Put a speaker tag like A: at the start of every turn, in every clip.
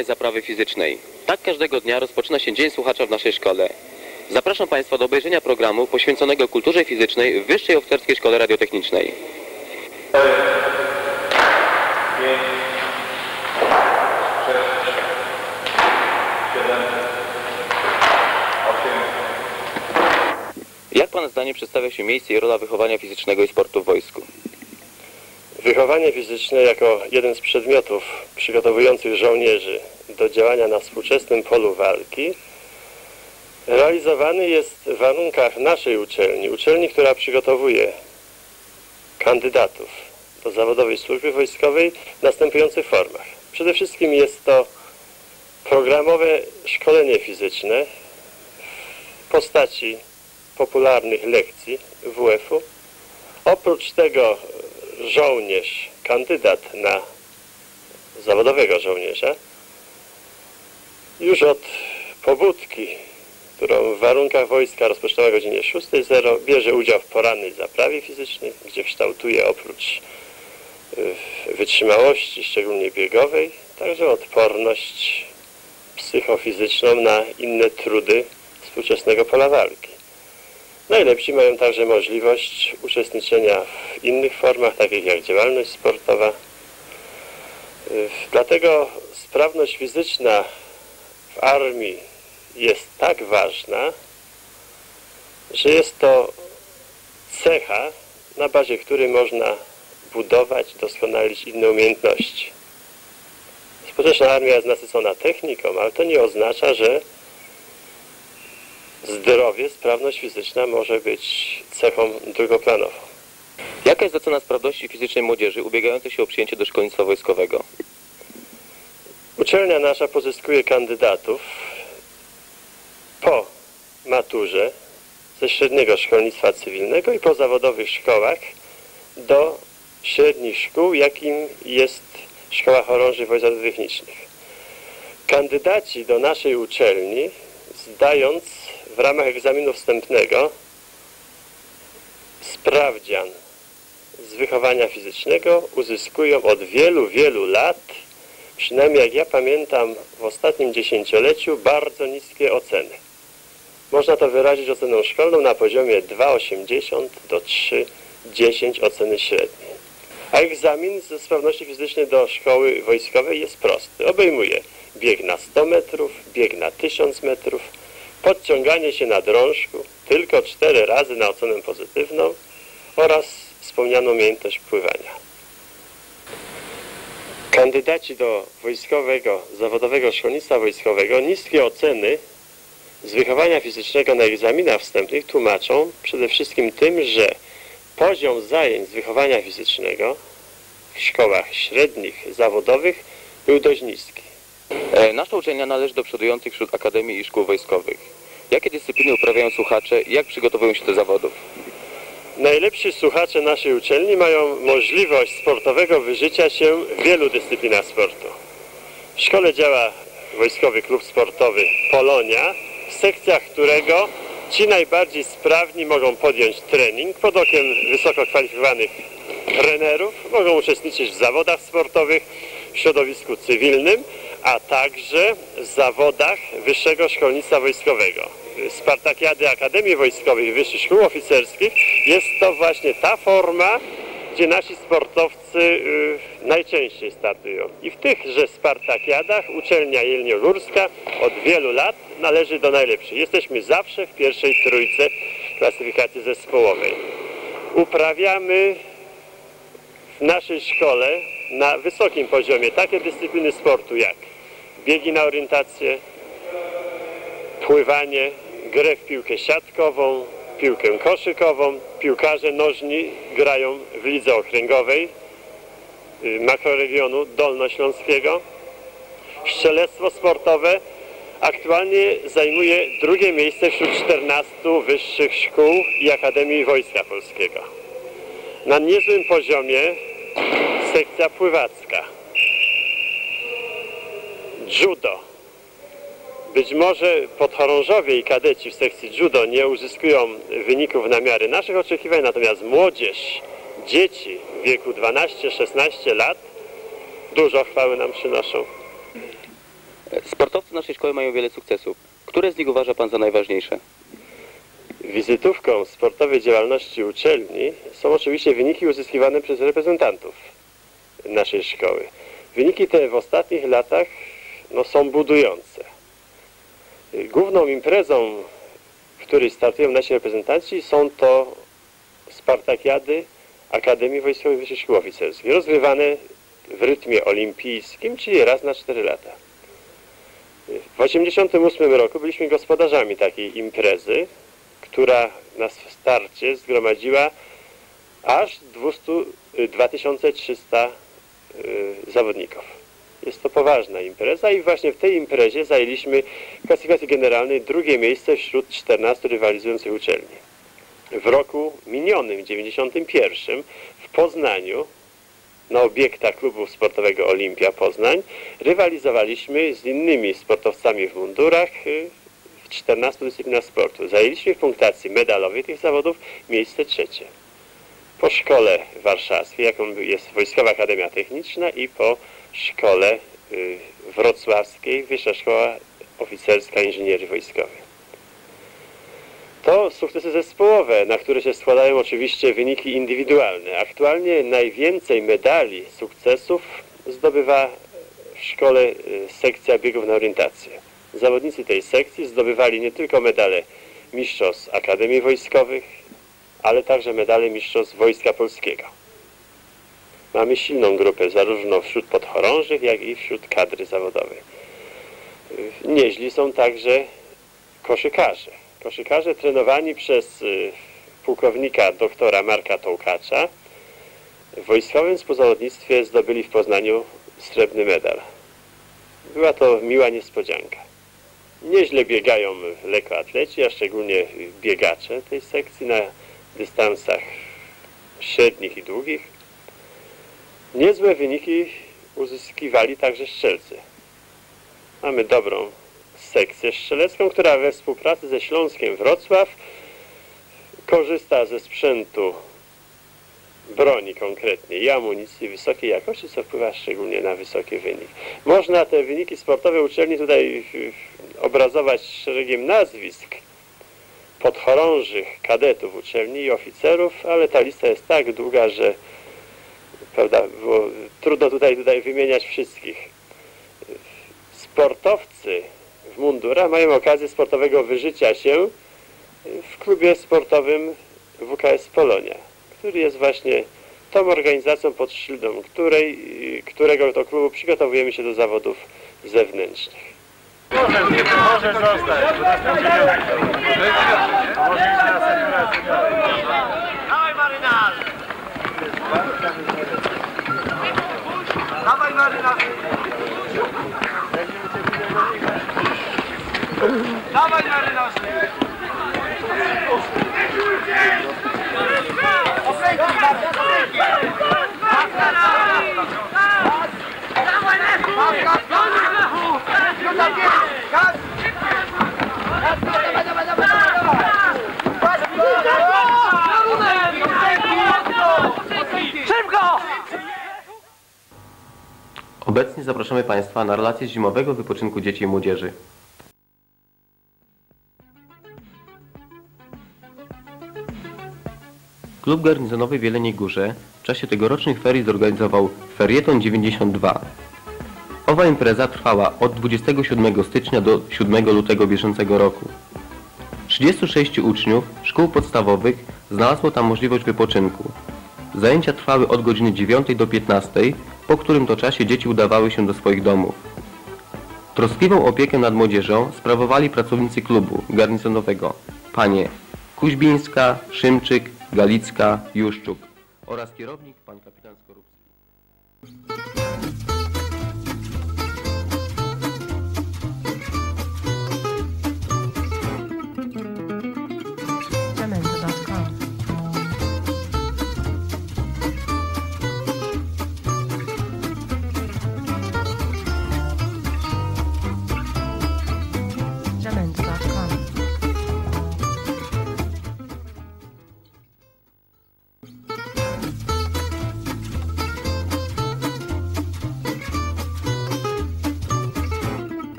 A: wspólnej zaprawy fizycznej. Tak każdego dnia rozpoczyna się Dzień Słuchacza w naszej szkole. Zapraszam Państwa do obejrzenia programu poświęconego kulturze fizycznej w Wyższej Oficerskiej Szkole Radiotechnicznej.
B: 4, 5, 6, 7, 8.
A: Jak Pana zdaniem przedstawia się miejsce i rola wychowania fizycznego i sportu w wojsku?
C: Wychowanie fizyczne jako jeden z przedmiotów przygotowujących żołnierzy do działania na współczesnym polu walki realizowany jest w warunkach naszej uczelni, która przygotowuje kandydatów do zawodowej służby wojskowej w następujących formach. Przede wszystkim jest to programowe szkolenie fizyczne w postaci popularnych lekcji WF-u. Oprócz tego żołnierz, kandydat na zawodowego żołnierza już od pobudki, którą w warunkach wojska rozpoczynała o godzinie 6:00, bierze udział w porannej zaprawie fizycznej, gdzie kształtuje oprócz wytrzymałości, szczególnie biegowej, także odporność psychofizyczną na inne trudy współczesnego pola walki. Najlepsi mają także możliwość uczestniczenia w innych formach, takich jak działalność sportowa. Dlatego sprawność fizyczna w armii jest tak ważna, że jest to cecha, na bazie której można budować, doskonalić inne umiejętności. Współczesna armia jest nasycona techniką, ale to nie oznacza, że zdrowie, sprawność fizyczna może być cechą drugoplanową.
A: Jaka jest ocena sprawności fizycznej młodzieży ubiegającej się o przyjęcie do szkolnictwa wojskowego?
C: Uczelnia nasza pozyskuje kandydatów po maturze ze średniego szkolnictwa cywilnego i po zawodowych szkołach do średnich szkół, jakim jest Szkoła Chorążych Wojsk Radiotechnicznych. Kandydaci do naszej uczelni, zdając w ramach egzaminu wstępnego sprawdzian z wychowania fizycznego, uzyskują od wielu, wielu lat, przynajmniej jak ja pamiętam w ostatnim dziesięcioleciu, bardzo niskie oceny. Można to wyrazić oceną szkolną na poziomie 2,80 do 3,10 oceny średniej. A egzamin ze sprawności fizycznej do szkoły wojskowej jest prosty. Obejmuje bieg na 100 metrów, bieg na 1000 metrów, podciąganie się na drążku tylko 4 razy na ocenę pozytywną oraz wspomnianą umiejętność pływania. Kandydaci do wojskowego, zawodowego szkolnictwa wojskowego niskie oceny z wychowania fizycznego na egzaminach wstępnych tłumaczą przede wszystkim tym, że poziom zajęć z wychowania fizycznego w szkołach średnich, zawodowych był dość niski.
A: Nasza uczelnia należy do przodujących wśród akademii i szkół wojskowych. Jakie dyscypliny uprawiają słuchacze i jak przygotowują się do zawodów?
C: Najlepsi słuchacze naszej uczelni mają możliwość sportowego wyżycia się w wielu dyscyplinach sportu. W szkole działa Wojskowy Klub Sportowy Polonia, w sekcjach którego ci najbardziej sprawni mogą podjąć trening pod okiem wysoko kwalifikowanych trenerów, mogą uczestniczyć w zawodach sportowych w środowisku cywilnym, a także w zawodach Wyższego Szkolnictwa Wojskowego. Spartakiady Akademii Wojskowych i Wyższych Szkół Oficerskich jest to właśnie ta forma, gdzie nasi sportowcy najczęściej startują. I w tychże Spartakiadach uczelnia jelniogórska od wielu lat należy do najlepszych. Jesteśmy zawsze w pierwszej trójce klasyfikacji zespołowej. Uprawiamy w naszej szkole na wysokim poziomie takie dyscypliny sportu jak biegi na orientację, pływanie, grę w piłkę siatkową, piłkę koszykową. Piłkarze nożni grają w lidze okręgowej makroregionu dolnośląskiego. Strzelectwo sportowe aktualnie zajmuje drugie miejsce wśród 14 wyższych szkół i Akademii Wojska Polskiego. Na niezłym poziomie sekcja pływacka. Judo. Być może podchorążowie i kadeci w sekcji judo nie uzyskują wyników na miarę naszych oczekiwań, natomiast młodzież, dzieci w wieku 12-16 lat dużo chwały nam przynoszą.
A: Sportowcy naszej szkoły mają wiele sukcesów. Które z nich uważa Pan za najważniejsze?
C: Wizytówką sportowej działalności uczelni są oczywiście wyniki uzyskiwane przez reprezentantów naszej szkoły. Wyniki te w ostatnich latach są budujące. Główną imprezą, w której startują nasi reprezentanci, są to spartakiady Akademii Wojskowej Wyższej Szkoły Oficerskiej, rozgrywane w rytmie olimpijskim, czyli raz na 4 lata. W 1988 roku byliśmy gospodarzami takiej imprezy, która na starcie zgromadziła aż 2300 zawodników. Jest to poważna impreza i właśnie w tej imprezie zajęliśmy w klasyfikacji generalnej 2. miejsce wśród 14 rywalizujących uczelni. W roku minionym, 91, w Poznaniu, na obiektach klubu sportowego Olimpia Poznań, rywalizowaliśmy z innymi sportowcami w mundurach w 14 dyscyplinach sportu. Zajęliśmy w punktacji medalowej tych zawodów miejsce 3. Po szkole warszawskiej, jaką jest Wojskowa Akademia Techniczna, i po szkole wrocławskiej, Wyższa Szkoła Oficerska Inżynierii Wojskowej. To sukcesy zespołowe, na które się składają oczywiście wyniki indywidualne. Aktualnie najwięcej medali, sukcesów zdobywa w szkole sekcja biegów na orientację. Zawodnicy tej sekcji zdobywali nie tylko medale mistrzostw Akademii Wojskowych, ale także medale mistrzostw Wojska Polskiego. Mamy silną grupę zarówno wśród podchorążych, jak i wśród kadry zawodowej. Nieźli są także koszykarze. Koszykarze trenowani przez pułkownika doktora Marka Tołkacza w wojskowym współzawodnictwie zdobyli w Poznaniu srebrny medal. Była to miła niespodzianka. Nieźle biegają lekkoatleci, a szczególnie biegacze tej sekcji na dystansach średnich i długich. Niezłe wyniki uzyskiwali także strzelcy. Mamy dobrą sekcję strzelecką, która we współpracy ze Śląskiem Wrocław korzysta ze sprzętu broni konkretnie i amunicji wysokiej jakości, co wpływa szczególnie na wysoki wynik. Można te wyniki sportowe uczelni tutaj obrazować szeregiem nazwisk podchorążych, kadetów uczelni i oficerów, ale ta lista jest tak długa, że trudno tutaj wymieniać wszystkich. Sportowcy w mundurach mają okazję sportowego wyżycia się w klubie sportowym WKS Polonia, który jest właśnie tą organizacją pod szyldą którego to klubu przygotowujemy się do zawodów zewnętrznych.
B: Możesz zostać, bo nas będzie a może iść na sekretariat. Dawaj marynarz! Dawaj marynarz! Dawaj marynarz!
A: Obecnie zapraszamy Państwa na relację z zimowego wypoczynku dzieci i młodzieży. Klub garnizonowy w Jeleniej Górze w czasie tegorocznych ferii zorganizował Ferieton 92. Owa impreza trwała od 27 stycznia do 7 lutego bieżącego roku. 36 uczniów szkół podstawowych znalazło tam możliwość wypoczynku. Zajęcia trwały od godziny 9 do 15, po którym to czasie dzieci udawały się do swoich domów. Troskliwą opiekę nad młodzieżą sprawowali pracownicy klubu garnizonowego panie Kuźbińska, Szymczyk, Galicka, Juszczuk oraz kierownik pan kapitan Skorupski.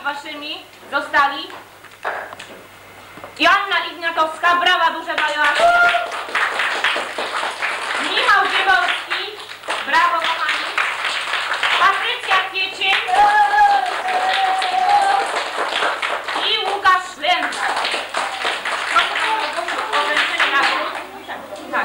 D: waszymi zostali Joanna Igniatowska, brawa duże dla Joasi. Michał Dziewolski, brawo kochani. Patrycja Kwiecień i Łukasz Lędza. Proszę o wręczenie nagród. Tak.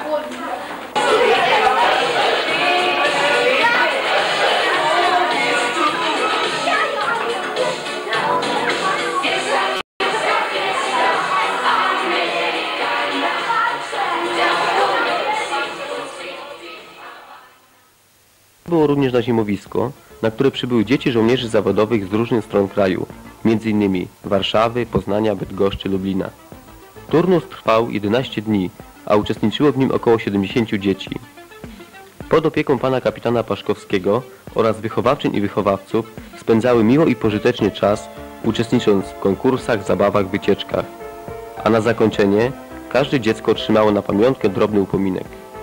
A: Było również na zimowisko, na które przybyły dzieci żołnierzy zawodowych z różnych stron kraju, m.in. Warszawy, Poznania, Bydgoszczy, Lublina. Turnus trwał 11 dni, a uczestniczyło w nim około 70 dzieci. Pod opieką pana kapitana Paszkowskiego oraz wychowawczyń i wychowawców spędzały miło i pożyteczny czas, uczestnicząc w konkursach, zabawach, wycieczkach. A na zakończenie każde dziecko otrzymało na pamiątkę drobny upominek.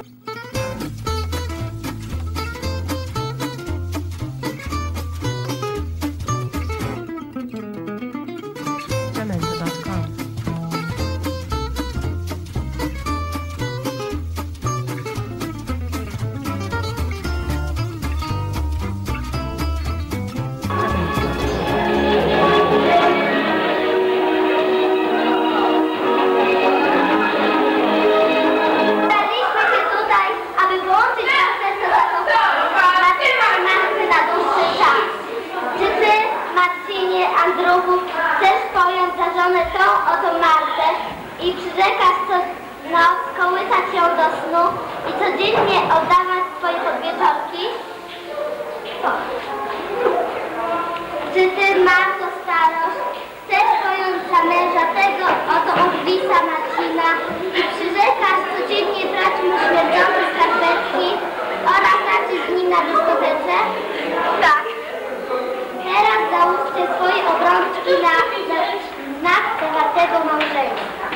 E: Chcesz pojąć za żonę tą oto Martę i przyrzekasz co noc kołysać ją do snu i codziennie oddawać swoje podwieczorki? Co? Czy ty, Marto starość, chcesz pojąć za męża tego oto Urwisa Marcina i przyrzekasz codziennie brać mu śmierdzące skarpetki oraz raczyć z nim na dyskotece? Tak. Teraz załóżcie swoje obrączki na znak zawartego małżeństwa.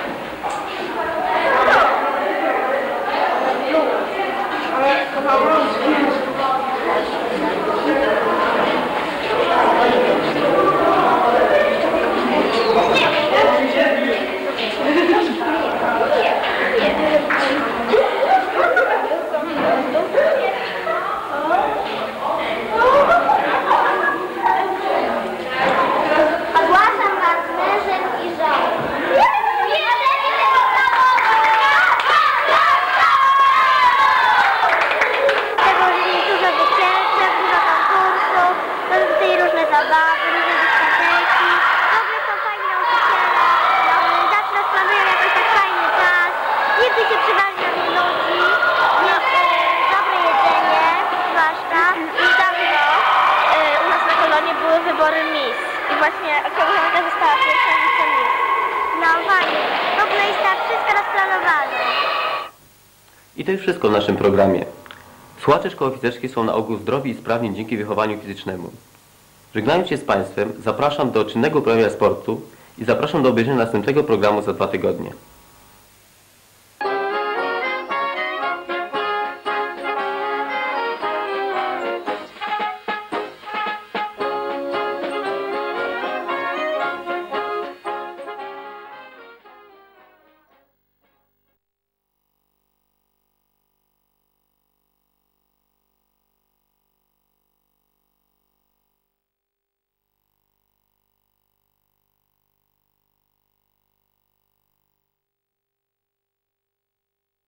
A: I to już wszystko w naszym programie. Słuchacze szkoły fizycznej są na ogół zdrowi i sprawni dzięki wychowaniu fizycznemu. Żegnając się z Państwem, zapraszam do czynnego uprawiania sportu i zapraszam do obejrzenia następnego programu za 2 tygodnie.